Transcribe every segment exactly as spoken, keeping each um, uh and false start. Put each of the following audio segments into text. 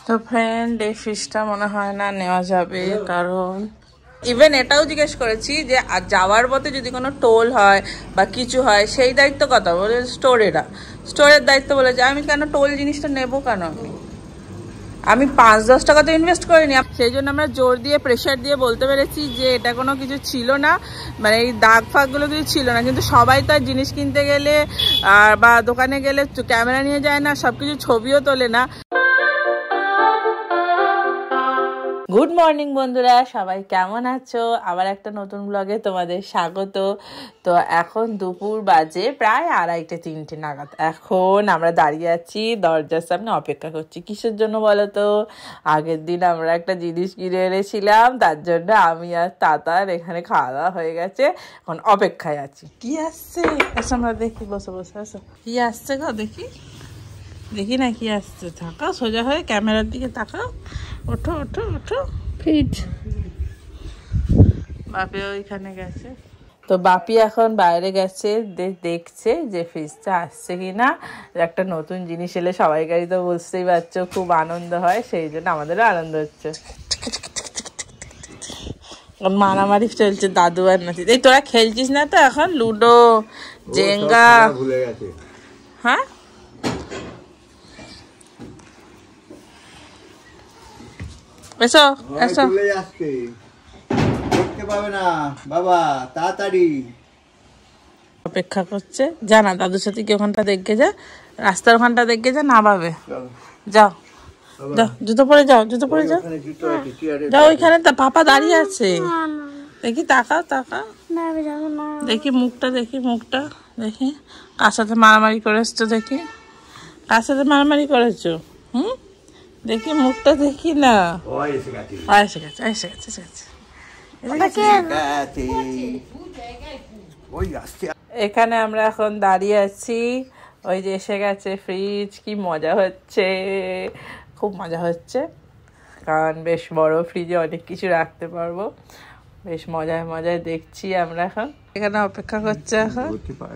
তো ফ্রেন্ড, এই ফিশটা মনে হয় না নেওয়া যাবে, কারণ ইভেন এটাও জিজ্ঞেস করেছি যে যাওয়ার পথে যদি কোনো টোল হয় বা কিছু হয় সেই দায়িত্ব কথা বলে স্টোরেরা স্টোরের দায়িত্ব বলেছে। আমি কেন টোল জিনিসটা নেবো কেন? আমি আমি পাঁচ দশ টাকা তো ইনভেস্ট করিনি, সেই জন্য আমরা জোর দিয়ে প্রেশার দিয়ে বলতে পেরেছি যে এটা কোনো কিছু ছিল না, মানে এই দাগ ফাগগুলো কিছু ছিল না। কিন্তু সবাই তো আর জিনিস কিনতে গেলে আর বা দোকানে গেলে ক্যামেরা নিয়ে যায় না, সব কিছু ছবিও তোলে না। গুড মর্নিং বন্ধুরা, সবাই কেমন আছো? আবার একটা নতুন ব্লগে তোমাদের স্বাগত। তো এখন দুপুর বাজে প্রায় আড়াইটে তিনটে নাগাদ। এখন আমরা দাঁড়িয়ে আছি দরজার সামনে, অপেক্ষা করছি। কিসের জন্য বলো তো? আগের দিন আমরা একটা জিনিস কিনে এনেছিলাম, তার জন্য আমি আর তাতার এখানে খাওয়া দাওয়া হয়ে গেছে, এখন অপেক্ষায় আছি। কি আসছে এসো, আমরা দেখি, বসে বসে আসো। কি আসছে গো? দেখি দেখি না কি আসছে। থাকা সোজা হয়ে ক্যামেরার দিকে তাকাও। ওঠো ওঠো ওঠো। ফিট বাপি ওইখানে গেছে, তো বাপি এখন বাইরে গেছে, দেখছে যে ফ্রিজটা আসছে কিনা। একটা নতুন জিনিস এলে সবাইকারই তো বুঝতেই পারছো খুব আনন্দ হয়, সেই জন্য আমাদেরও আনন্দ হচ্ছে। মারামারি চলছে দাদু আর নাতি। এই তোরা খেলছিস না তো এখন লুডো, জেঙ্গা? হ্যাঁ, এসো এসো। বাবা তাড়াতাড়ি অপেক্ষা করছে। যা না দাদুর সাথে কি ওখানটা দেখে যা, রাস্তার ওখানটা দেখে যা, না পাবে। যাও যাও, জুতো পরে যাও, জুতো পরে যাও, যাও। ওইখানে তা পাপা দাঁড়িয়ে আছে, দেখি তাকাও তাকাও, দেখি মুখটা, দেখি মুখটা, দেখি কার সাথে মারামারি করে এসছো, দেখি কার সাথে মারামারি করেছো। হুম, দেখি মুখটা, দেখি না। এসে গেছে এসে গেছে এসে গেছে। এখানে আমরা এখন দাঁড়িয়ে আছি, ওই যে এসে গেছে ফ্রিজ। কি মজা হচ্ছে, খুব মজা হচ্ছে, কারণ বেশ বড় ফ্রিজে অনেক কিছু রাখতে পারবো। বেশ মজায় মজায় দেখছি আমরা এখন। এখানে অপেক্ষা করছে এখন।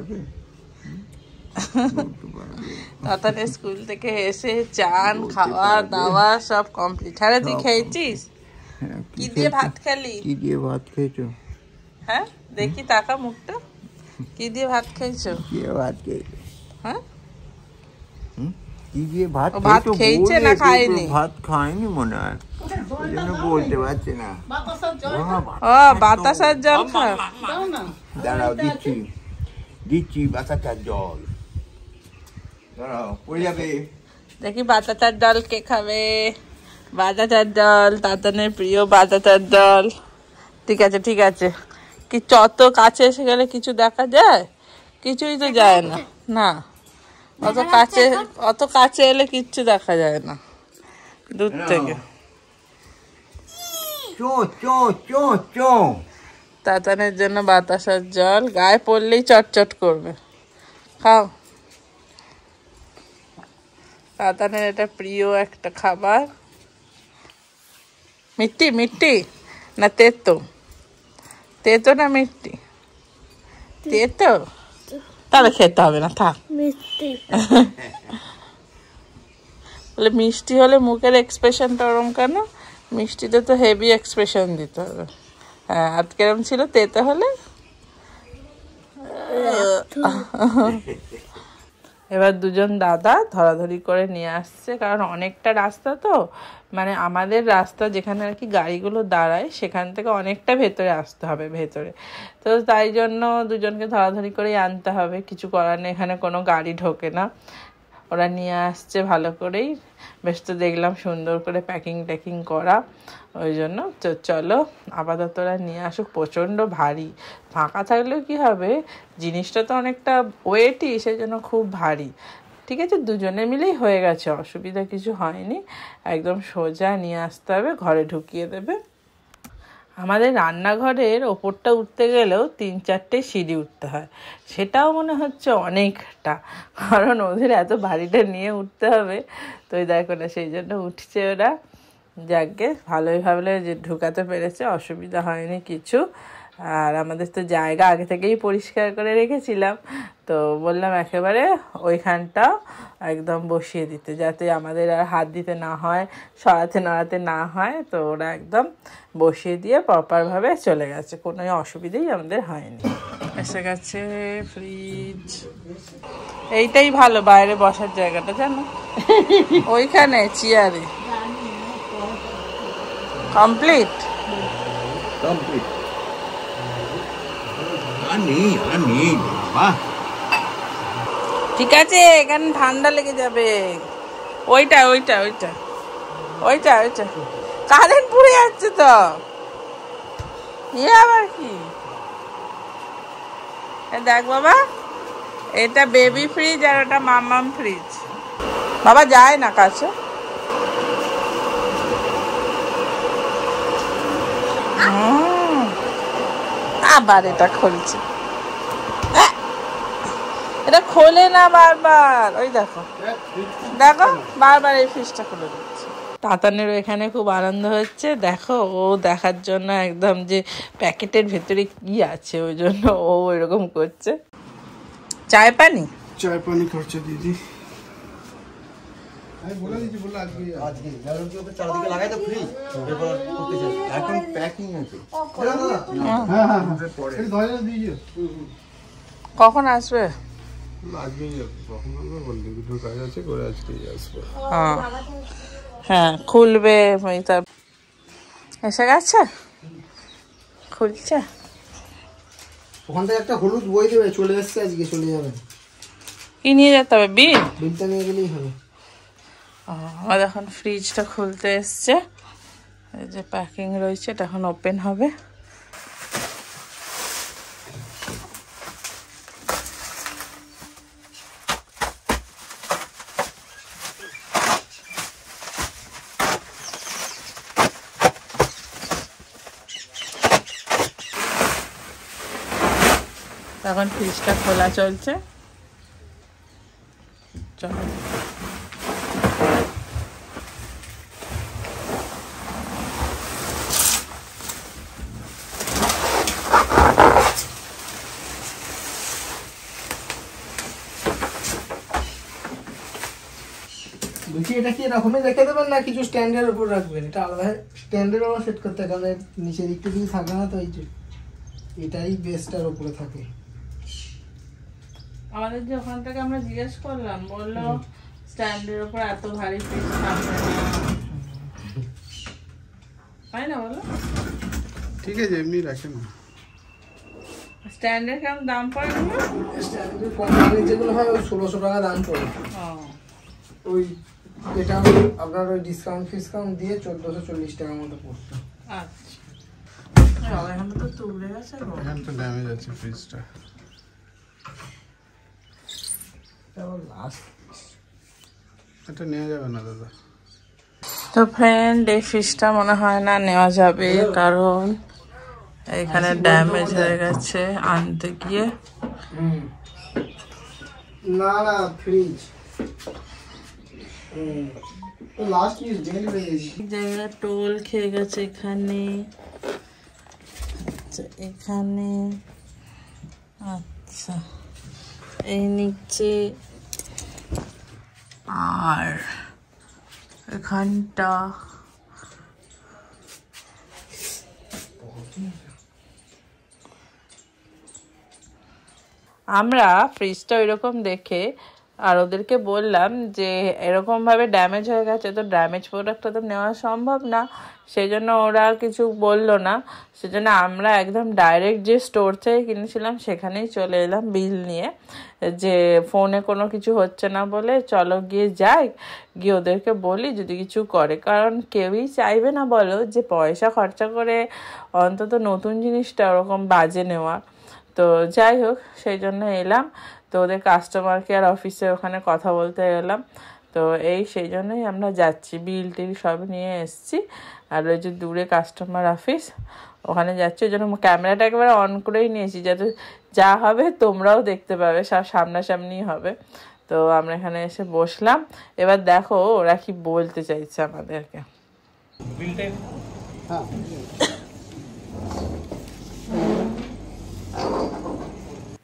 তাতানে স্কুল থেকে এসে চান খাওয়া দাওয়া সব কমপ্লিট। হ্যাঁ, তুই খেয়েছিস? কি দিয়ে ভাত খেলি? কি দিয়ে ভাত খেয়েছো? হ্যাঁ, দেখি তাকা মুখটা। কি দিয়ে ভাত খেয়েছো? কি দিয়ে ভাত খেয়েছো? হ্যাঁ, কি দিয়ে ভাত ভাত খেয়েছে না খায়নি? ভাত খায়নি মনে হয়, ওই জন্য বলতে পারছে না। ও বাতাসার জল খা। দাঁড়াও দিচ্ছি দিচ্ছি বাতাসার জল, দাঁড়াও পড়ে যাবে। দেখি বাতাসার জল কে খাবে? বাতাসার জল, তাতানের প্রিয় বাতাসার জল। ঠিক আছে ঠিক আছে। কি যত কাছে এসে গেলে কিছু দেখা যায়? কিছুই তো যায় না। না, অত কাছে অত কাছে এলে কিচ্ছু দেখা যায় না দূর থেকে। তাতানের জন্য বাতাসার জল, গায়ে পড়লেই চটচট করবে। খাও, তাতানের এটা প্রিয় একটা খাবার। মিষ্টি মিষ্টি না তেতো? তেতো না মিষ্টি? তেতো, তাহলে খেতে হবে না, থাক। মিষ্টি বলে মিষ্টি হলে মুখের এক্সপ্রেশনটা ওরম কেন? মিষ্টিতে তো হেভি এক্সপ্রেশন দিতে হবে। হ্যাঁ, আর কেরম ছিল তেতো হলে? এবার দুজন দাদা ধরাধরি করে নিয়ে আসছে, কারণ অনেকটা রাস্তা তো, মানে আমাদের রাস্তা যেখানে আর কি গাড়িগুলো দাঁড়ায় সেখান থেকে অনেকটা ভেতরে আসতে হবে ভেতরে। তো তাই জন্য দুজনকে ধরাধরি করেই আনতে হবে, কিছু করার নেই, এখানে কোনো গাড়ি ঢোকে না। ওরা নিয়ে আসছে ভালো করেই, বেশ তো দেখলাম সুন্দর করে প্যাকিং ট্যাকিং করা, ওই জন্য তো চলো আপাতত ওরা নিয়ে আসুক। প্রচণ্ড ভারী, ফাঁকা থাকলেও কি হবে, জিনিসটা তো অনেকটা ওয়েটই, সেই জন্য খুব ভারী। ঠিক আছে, দুজনে মিলেই হয়ে গেছে, অসুবিধা কিছু হয়নি। একদম সোজা নিয়ে আসতে হবে, ঘরে ঢুকিয়ে দেবে। আমাদের রান্নাঘরের ওপরটা উঠতে গেলেও তিন চারটে সিঁড়ি উঠতে হয়, সেটাও মনে হচ্ছে অনেকটা, কারণ ওদের এত ভারীটা নিয়ে উঠতে হবে। তো ওই দেখো না, সেই জন্য উঠছে ওরা। যাকে ভালোই ভাবলে যে ঢুকাতে পেরেছে, অসুবিধা হয়নি কিছু। আর আমাদের তো জায়গা আগে থেকেই পরিষ্কার করে রেখেছিলাম, তো বললাম একেবারে ওইখানটা একদম বসিয়ে দিতে, যাতে আমাদের আর হাত দিতে না হয়, সরাতে নড়াতে না হয়। তো ওরা একদম বসিয়ে দিয়ে প্রপারভাবে চলে গেছে, কোনো অসুবিধেই আমাদের হয়নি। এসে গেছে ফ্রিজ, এইটাই ভালো বাইরে বসার জায়গাটা, জানো ওইখানে চেয়ারে। কমপ্লিট কমপ্লিট নেই আর নেই বাবা, ঠিক আছে, এখানে ঠান্ডা লেগে যাবে। ওইটা ওইটা ওইটা ওইটা ওইটা কারেন্ট পুড়ে যাচ্ছে তো, এ আবার কি? দেখ বাবা, এটা বেবি ফ্রিজ আর ওটা মামাম ফ্রিজ। বাবা যায় না কাছে। আবার এটা খুলছে, এটা খোলে না বারবার। ওই দেখো দেখো বারবার এই ফ্রিজটা খুলে দিচ্ছে। তাতানেরও এখানে খুব আনন্দ হচ্ছে, দেখো ও দেখার জন্য একদম যে প্যাকেটের ভেতরে কি আছে ওই জন্য ও এরকম করছে। চায় পানি চায় পানি করছে দিদি। এখন প্যাকিং আছে। কখন আসবে? হ্যাঁ খুলবে। এসে গেছে, খুলছে। ওখান থেকে একটা হলুদ বই দেবে, চলে এসছে আজকে, চলে যাবে। কি নিয়ে যেতে হবে? বিল? বিলটা নিয়ে গেলেই হবে। আমাদের এখন ফ্রিজটা খুলতে এসছে, এই যে প্যাকিং রয়েছে, এটা এখন ওপেন হবে। এখন ফ্রিজটা খোলা চলছে, চলো। বলছি এটা কি এরকমই রেখে দেবেন না কিছু স্ট্যান্ডের উপর রাখবেন? এটা আলাদা স্ট্যান্ডের উপর সেট করতে হয়, কারণ নিচের দিকটা কিছু থাকে না, তো এই যে এটাই বেস্টার উপরে থাকে। আমাদের যে ওখান থেকে আমরা জিজ্ঞেস করলাম, বললো স্ট্যান্ডের উপর এত ভারী ফ্রিজ থাকবে না, তাই না বলো? ঠিক আছে, এমনি রাখেন। স্ট্যান্ডের কেমন দাম পড়ে? স্ট্যান্ডের কোম্পানির যেগুলো হয় ওই ষোলোশো টাকা দাম পড়ে। ওই এটা আপনার ওই ডিসকাউন্ট ফিসকাউন্ট দিয়ে চোদ্দোশো চল্লিশ টাকার মতো পড়তো। আচ্ছা, এখন তো তুলে গেছে, এখন তো ড্যামেজ আছে ফ্রিজটা। এটা নেওয়া যাবে না দাদা। তো ফ্রেন্ড, এই ফ্রিজটা মনে হয় না নেওয়া যাবে, কারণ এখানে ড্যামেজ হয়ে গেছে আনতে গিয়ে। না না ফ্রিজ লাস্ট ইউজ ডেলিভারি জায়গা টোল খেয়ে গেছে এখানে, আচ্ছা এখানে, আচ্ছা এই নিচে, আর এখানটা। আমরা ফ্রিজটা ওইরকম দেখে আর ওদেরকে বললাম যে এরকমভাবে ড্যামেজ হয়ে গেছে, তো ড্যামেজ প্রোডাক্টটা তো নেওয়া সম্ভব না, সেই জন্য ওরা কিছু বললো না। সেজন্য আমরা একদম ডাইরেক্ট যে স্টোর থেকে কিনেছিলাম সেখানেই চলে এলাম বিল নিয়ে, যে ফোনে কোনো কিছু হচ্ছে না বলে চলো গিয়ে যাই, গিয়ে ওদেরকে বলি যদি কিছু করে, কারণ কেউই চাইবে না বলো যে পয়সা খরচা করে অন্তত নতুন জিনিসটা ওরকম বাজে নেওয়া। তো যাই হোক, সেই জন্য এলাম, তো ওদের কাস্টমার কেয়ার অফিসে ওখানে কথা বলতে গেলাম। তো এই সেই জন্যই আমরা যাচ্ছি, বিল টিল সব নিয়ে এসছি, আর ওই যে দূরে কাস্টমার অফিস ওখানে যাচ্ছি, ওই জন্য ক্যামেরাটা একেবারে অন করেই নিয়েছি, যাতে যা হবে তোমরাও দেখতে পাবে, সব সামনাসামনি হবে। তো আমরা এখানে এসে বসলাম, এবার দেখো ওরা কি বলতে চাইছে আমাদেরকে। হ্যাঁ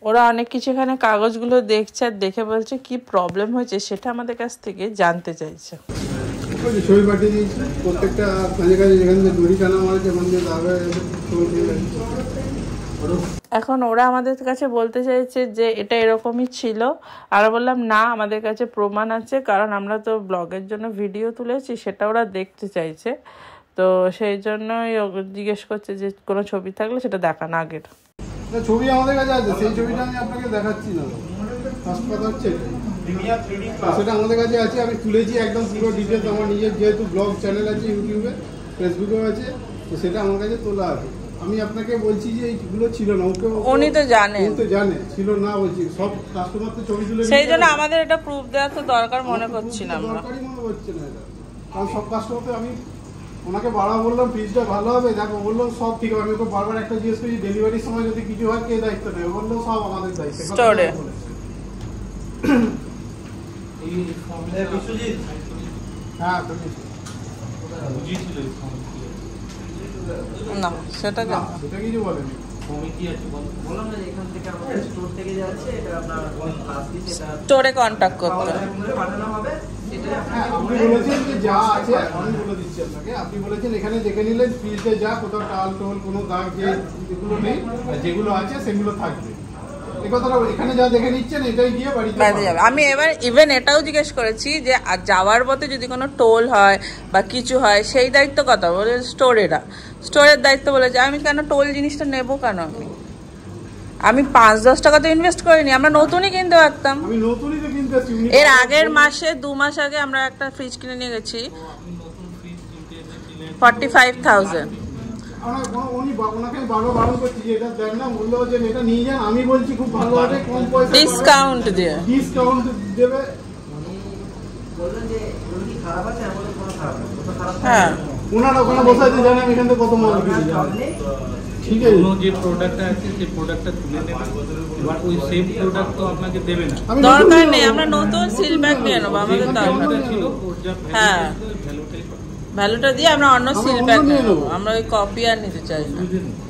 ওরা অনেক কিছু এখানে কাগজগুলো দেখছে আর দেখে বলছে কি প্রবলেম হয়েছে সেটা আমাদের কাছ থেকে জানতে চাইছে। ছবি পাঠিয়ে দিয়েছি প্রত্যেকটা কাজে কাজে যেখান থেকে দড়ি টানা মারছে ওখান থেকে দাবে। এখন ওরা আমাদের কাছে বলতে চাইছে যে এটা এরকমই ছিল, আর বললাম না আমাদের কাছে প্রমাণ আছে, কারণ আমরা তো ব্লগের জন্য ভিডিও তুলেছি, সেটা ওরা দেখতে চাইছে। তো সেই জন্যই জিজ্ঞেস করছে যে কোনো ছবি থাকলে সেটা দেখান আগের। ছবি আমাদের কাছে আছে, সেই ছবিটা আমি আপনাকে দেখাচ্ছি না। ফার্স্ট কথা হচ্ছে সেটা আমাদের কাছে আছে, আমি তুলেছি একদম পুরো ডিটেলস। আমার নিজের যেহেতু ব্লগ চ্যানেল আছে ইউটিউবে, ফেসবুকেও আছে, তো সেটা আমার কাছে তোলা আছে। আমি আপনাকে বলছি যে এইগুলো ছিল না, ওকে উনি তো জানে উনি তো জানে ছিল না বলছি। সব কাস্টমার তো ছবি তুলে, সেই জন্য আমাদের এটা প্রুফ দেওয়া তো দরকার মনে করছি না আমরা, দরকারই মনে হচ্ছে না এটা। কারণ সব কাস্টমার তো, আমি ওনাকে বারবার বললাম ফ্রিজটা ভালো হবে, দেখো বললো সব ঠিক হবে। আমি ওকে বারবার একটা জিজ্ঞেস করি ডেলিভারির সময় যদি কিছু হয় কে দায়িত্ব নেবে, বললো সব আমাদের দায়িত্ব। স্টোরে হ্যাঁ না সেটা জানো, সেটা কিছু বলেনি। স্টোরে কন্ট্যাক্ট করতে আপনি বলেছেন যে যা আছে আমি বলে দিচ্ছি আপনাকে। আপনি বলেছেন এখানে দেখে নিলেন ফ্রিজে যা কোথাও টাল টোল কোনো দাগ যে যেগুলো নেই, যেগুলো আছে সেগুলো থাকবে। এই কথাটা এখানে যা দেখে নিচ্ছেন এটাই গিয়ে বাড়িতে যাবে। আমি এবার ইভেন এটাও জিজ্ঞেস করেছি যে যাওয়ার পথে যদি কোনো টোল হয় বা কিছু হয় সেই দায়িত্ব কথা বলে স্টোরেরা, স্টোরের দায়িত্ব বলেছে। আমি কেন টোল জিনিসটা নেবো কেন? আমি আমি পাঁচ দশ টাকা তো ইনভেস্ট করিনি, আমরা নতুনই কিনতে পারতাম। আমি নতুনই তো কিনতে আসছি। এর আগের মাসে দু মাস আগে আমরা একটা ফ্রিজ কিনে নিয়ে গেছি ফর্টি ফাইভ থাউজেন্ড। আমি বলছি খুব ভালো হবে, কম পয়সা ডিসকাউন্ট দিয়ে ডিসকাউন্ট দেবে। হ্যাঁ ওনারা ওখানে বসে আছে, জানেন এখান থেকে কত মাল কিনে যাবে। ঠিক আছে, যে প্রোডাক্টটা আছে সেই প্রোডাক্টটা তুলে নেবেন, এবার ওই সেম প্রোডাক্ট তো আপনাকে দেবে না, দরকার নেই। আমরা নতুন সিল ব্যাগ নিয়ে নেবো, আমাদের দরকার ছিল ওর যা হ্যাঁ ভ্যালুটাই ভ্যালুটা দিয়ে আমরা অন্য সিল ব্যাগ নিয়ে নেবো। আমরা ওই কপি আর নিতে চাই না।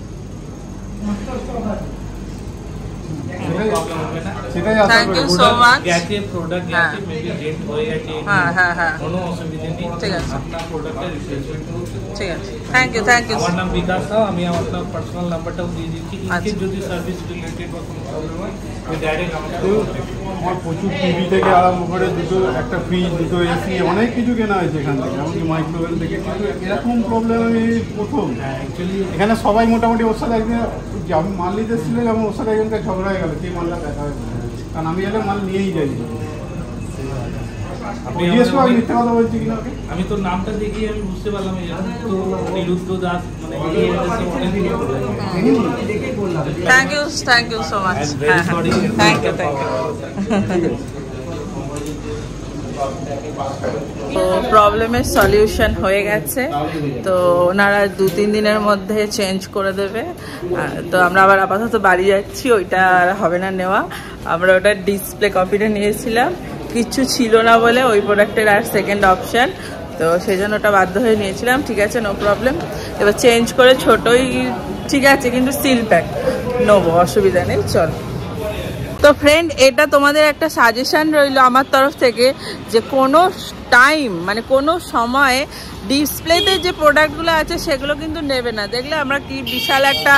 Thank you so much. গেছে প্রোডাক্ট গেছে, মেবি ডেট হয়ে গেছে, হ্যাঁ হ্যাঁ হ্যাঁ কোনো অসুবিধা নেই। ঠিক আছে, আপনার প্রোডাক্টটা রিপ্লেসমেন্ট করুন। ঠিক আছে, থ্যাংক ইউ থ্যাংক ইউ। আমার নাম বিকাশ রাও, আমি আমার পার্সোনাল নাম্বারটাও দিয়ে দিচ্ছি। ইনকে যদি সার্ভিস রিলেটেড বা কোনো প্রবলেম হয় আমি ডাইরেক্ট আমার আমার প্রচুর টিভি থেকে আরম্ভ করে দুটো একটা ফ্রিজ, দুটো এসি, অনেক কিছু কেনা হয়েছে এখান থেকে, এমনকি মাইক্রোওয়েভ থেকে। কিন্তু এরকম প্রবলেম আমি প্রথম। অ্যাকচুয়ালি এখানে সবাই মোটামুটি ওর সাথে একদিন আমি মাল নিতে এসেছিল, যেমন ওর সাথে একজনকে ঝগড়া হয়ে গেল সেই মালটা দেখা হয়েছে। কারণ আমি এলে মাল নিয়েই যাই। আমি তো নামটা দেখি আমি বুঝতে পারলাম তো নিরুদ্ধ দাস, মানে thank you thank you so much. Thank you thank you. তো প্রবলেমের সলিউশন হয়ে গেছে, তো ওনারা দু তিন দিনের মধ্যে চেঞ্জ করে দেবে। তো আমরা আবার আপাতত বাড়ি যাচ্ছি, ওইটা আর হবে না নেওয়া। আমরা ওটা ডিসপ্লে কপিটা নিয়েছিলাম, কিচ্ছু ছিল না বলে ওই প্রোডাক্টের আর সেকেন্ড অপশান, তো সেই জন্য ওটা বাধ্য হয়ে নিয়েছিলাম। ঠিক আছে, নো প্রবলেম। এবার চেঞ্জ করে ছোটোই ঠিক আছে, কিন্তু সিল প্যাক নেবো, অসুবিধা নেই, চল। তো ফ্রেন্ড, এটা তোমাদের একটা সাজেশন রইল আমার তরফ থেকে, যে কোনো টাইম মানে কোনো সময়ে ডিসপ্লেতে যে প্রোডাক্টগুলো আছে সেগুলো কিন্তু নেবে না। দেখলে আমরা কি বিশাল একটা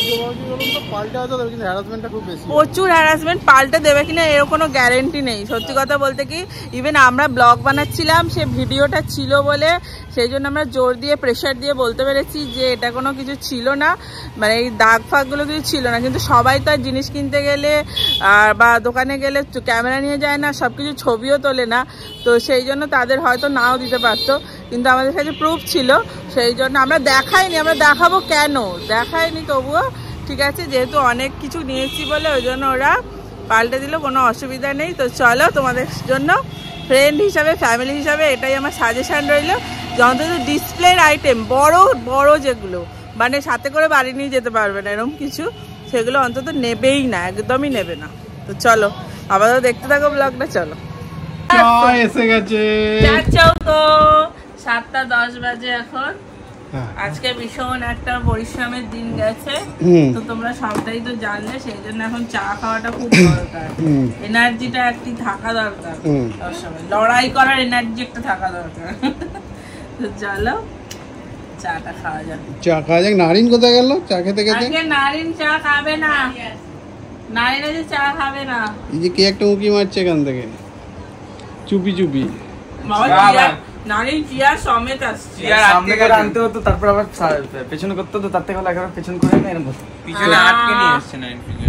প্রচুর হ্যারাসমেন্ট, পাল্টে দেবে কিনা এর কোনো গ্যারেন্টি নেই। সত্যি কথা বলতে কি, ইভেন আমরা ব্লগ বানাচ্ছিলাম, সে ভিডিওটা ছিল বলে সেই জন্য আমরা জোর দিয়ে প্রেশার দিয়ে বলতে পেরেছি যে এটা কোনো কিছু ছিল না, মানে এই দাগ ফাগগুলো কিছু ছিল না। কিন্তু সবাই তো আর জিনিস কিনতে গেলে আর বা দোকানে গেলে ক্যামেরা নিয়ে যায় না, সব কিছু ছবিও তোলে না, তো সেই জন্য তাদের হয়তো নাও দিতে পারতো, কিন্তু আমাদের কাছে প্রুফ ছিল, সেই জন্য আমরা দেখাইনি। আমরা দেখাবো কেন, দেখাইনি তবুও ঠিক আছে, যেহেতু অনেক কিছু নিয়েছি বলে ওই জন্য ওরা পাল্টে দিল, কোনো অসুবিধা নেই। তো চলো, তোমাদের জন্য ফ্রেন্ড হিসাবে, ফ্যামিলি হিসাবে এটাই আমার সাজেশান রইল, যে অন্তত ডিসপ্লের আইটেম বড় বড় যেগুলো মানে সাথে করে বাড়ি নিয়ে যেতে পারবে না এরকম কিছু, সেগুলো অন্তত নেবেই না, একদমই নেবে না। তো চলো, আপাতত দেখতে থাকো ব্লগটা, চলো। এসে গেছে যাচ্ছাও তো, সাতটা দশ বাজে এখন। আজকে ভীষণ একটা পরিশ্রমের দিন গেছে, তো তোমরা সবটাই তো জানলে, সেই জন্য এখন চা খাওয়াটা খুব দরকার। এনার্জিটা একটি থাকা দরকার, সবসময় লড়াই করার এনার্জি একটা থাকা দরকার। তো চলো চাটা খাওয়া যাক। চা খাওয়া যাক। নারিন কোথায় গেল চা খেতে খেতে? আজকে নারিন চা খাবে না, নারিন আজ চা খাবে না। এই যে কে একটা উঁকি মারছে এখান থেকে চুপি চুপি। নারিন চিয়ার সমেত আসছে, সামনে করে আনতে হতো, তারপর আবার পেছনে করতে হতো, তার থেকে ভালো একবার পেছন করে না এরকম পিছনে আটকে নিয়ে আসছে নারিন পিছনে।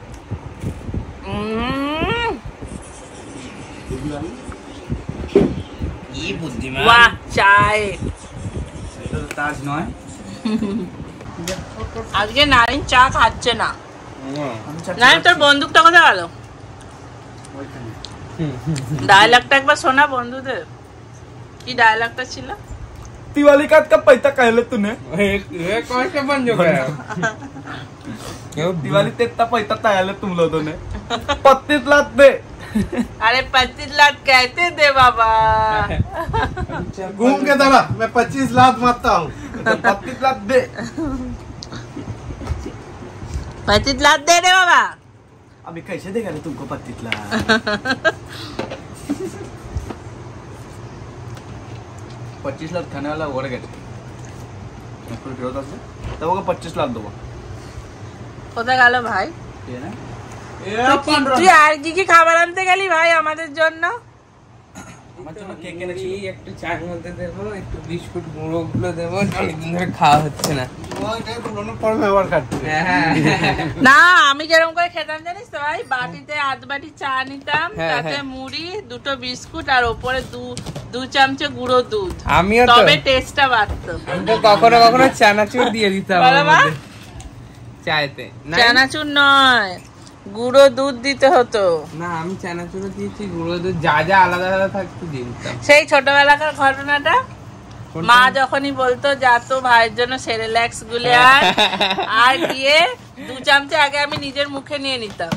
কি বুদ্ধিমান, বাহ চায় এটা তো তাজ নয়। আজকে নারিন চা খাচ্ছে না। নারিন তোর বন্দুকটা কোথায় গেল? ডায়লগটা একবার শোনা বন্ধুদের, কি ডায়লগটা ছিল? दिवाली का कब पैसा कहले तूने? ये कौन सा बन जो गया? दिवाली ते इतना पैसा कहले तुम लोगों ने? पच्चीस लाख दे। अरे पच्चीस लाख कहते दे बाबा। घूम के दबा, मैं पच्चीस लाख मारता हूँ। पच्चीस लाख दे। पच्चीस लाख दे दे बाबा। अभी कैसे देगा रे तुमको पच्चीस लाख? पच्चीस लाख खाने वाला ओवर गए तब ओके पच्चीस लाख दो কোথায় গেল ভাই? তুই আর কি কি খাবার আনতে গেলি ভাই আমাদের জন্য? আমার জন্য কেক এনেছি, একটু চায়ের মধ্যে দেবো, একটু বিস্কুট গুঁড়ো গুলো দেবো, অনেকদিন ধরে খাওয়া হচ্ছে না। না আমি যেরকম করে খেতাম জানিস তো ভাই, বাটিতে আধ বাটি চা নিতাম, তাতে মুড়ি, দুটো বিস্কুট আর ওপরে দু দু চামচে গুঁড়ো দুধ, আমিও তো, তবে টেস্টটা বাড়তো। আমি তো কখনো কখনো চানাচুর দিয়ে দিতাম চায়তে। চানাচুর নয়, গুঁড়ো দুধ দিতে হতো। না আমি চানাচুর দিয়েছি, গুঁড়ো দুধ যা যা আলাদা আলাদা থাকতো দিয়ে দিতাম। সেই ছোটবেলাকার ঘটনাটা, মা যখনই বলতো যা তো ভাইয়ের জন্য সেরেল্যাক্স গুলে আর আর গিয়ে দু চামচে আগে আমি নিজের মুখে নিয়ে নিতাম।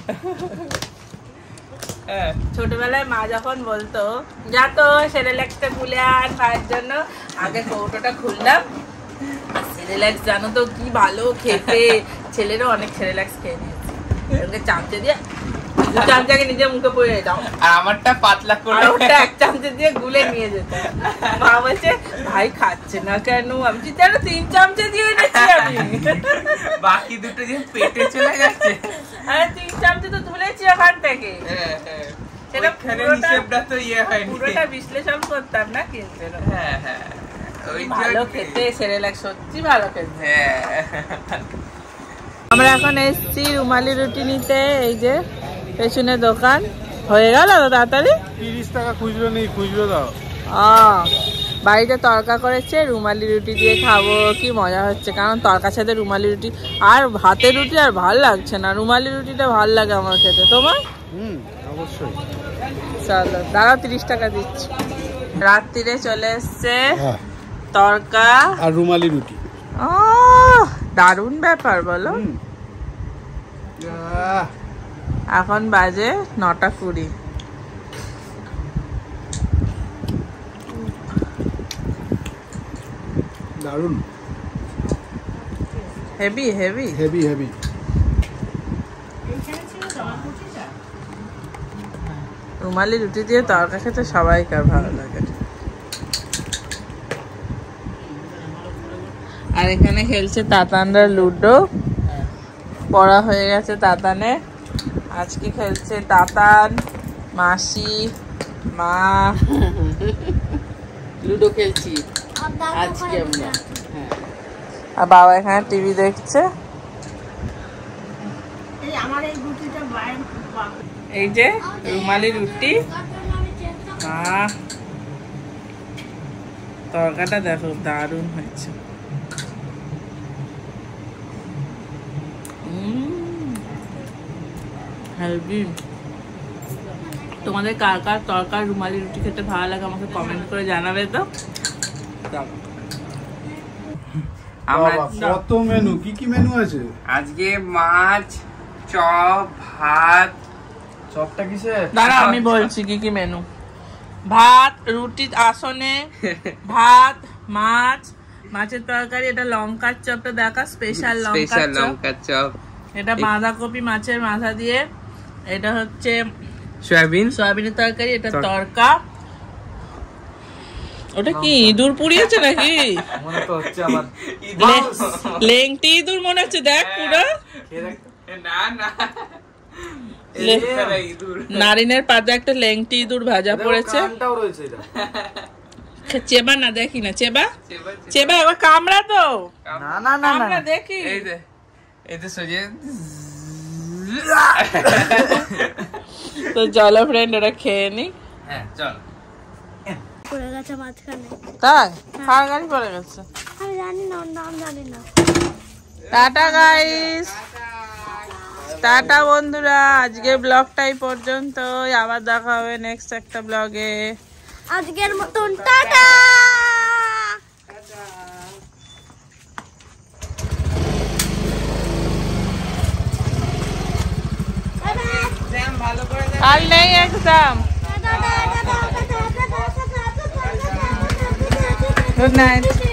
ছোটবেলায় মা যখন বলতো যা তো সেরেল্যাক্সটা গুলে আর ভাইয়ের জন্য, আগে কৌটোটা খুললাম, আর সেরেল্যাক্স জানো তো কি ভালো খেতে, ছেলেরও অনেক সেরেল্যাক্স খেয়ে নিয়েছে, চামচে দিয়ে দু চামচাকে নিজের মুখে পড়ে দাও, আর আমারটা পাতলা করে ওটা এক চামচে দিয়ে গুলে নিয়ে যেত। মা বলছে ভাই খাচ্ছে না কেন? আমি জানো তিন চামচে দিয়ে এনেছি আমি, বাকি দুটো যে পেটে চলে গেছে। আরে তিন চামচে তো তুলেছি ওখান থেকে, সেটা হিসেবটা তো ইয়ে হয়নি, পুরোটা বিশ্লেষণ করতাম না কিন্তু। হ্যাঁ হ্যাঁ ওই ভালো খেতে সেরেল্যাক্স, সত্যি ভালো খেতে। হ্যাঁ আমরা এখন এসছি রুমালি রুটি নিতে, এই যে পেছনে দোকান। হয়ে গেল তো তাড়াতাড়ি? তিরিশ টাকা খুচরো নেই, খুচরো দাও। আহ বাড়িতে তড়কা করেছে, রুমালি রুটি দিয়ে খাবো, কি মজা হচ্ছে, কারণ তড়কার সাথে রুমালি রুটি, আর ভাতের রুটি আর ভাল লাগছে না, রুমালি রুটিটা ভাল লাগে আমার খেতে। তোমার? হুম অবশ্যই। চলো দাঁড়াও, তিরিশ টাকা দিচ্ছি। রাত্রিরে চলে এসছে তড়কা আর রুমালি রুটি। আহ দারুণ ব্যাপার বলো। এখন বাজে নটা কুড়ি। দারুণ, হেভি হেভি হেভি হেভি। রুমালি রুটি দিয়ে তরকা খেতে সবাইকার ভালো লাগে। আর এখানে খেলছে তাতানরা লুডো, পড়া হয়ে গেছে তাতানে। আজকে খেলছে তাতান, মাসি, মা লুডো খেলছি আজকে আমরা। আর বাবা এখানে টিভি দেখছে। এই যে রুমালি রুটি, আহ তরকাটা দেখো দারুণ হয়েছে। তোমাদের কার কার তরকার রুমালি রুটি খেতে ভালো লাগে আমাকে কমেন্ট করে জানাবে তো। কত মেনু, কি কি মেনু আছে আজকে? মাছ, চপ, ভাত। চপটা কিসে? দাঁড়া আমি বলছি কি কি মেনু। ভাত, রুটি আসনে, ভাত, মাছ, মাছের তরকারি, এটা লঙ্কার চপটা দেখা, স্পেশাল স্পেশাল লঙ্কার চপ। লঙ্কার চপ, এটা বাঁধাকপি মাছের মাথা দিয়ে, এটা হচ্ছে সয়াবিন, সয়াবিনের তরকারি, এটা তর- তরকা। ওটা কি ইঁদুর পুড়িয়েছে নাকি? মনে তো হচ্ছে আমার লে- লেংটি ইঁদুর মনে হচ্ছে, দেখ পুরো না না লে- এটা ইঁদুর। নারিনের পাতা একটা লেংটি ইঁদুর ভাজা পড়েছে। কানটাও রয়েছে এটা। চেবা না, দেখি না, চেবা চেবা এবার কামড়া তো, না না না না কামড়া দেখি। এই যে এই যে সোজে তো চলো ফ্রেন্ড, ওরা খেয়ে নি। হ্যাঁ চল। পড়ে গেছে মাঝখানে। তাই কার গাড়ি পড়ে গেছে? আমি জানি না, ওর নাম জানি না। টাটা গাইস, টাটা বন্ধুরা, আজকে ব্লগটাই পর্যন্ত, আবার দেখা হবে নেক্সট একটা ব্লগে। আজকের মতন টাটা। কাল নেই এক্সাম। Good night.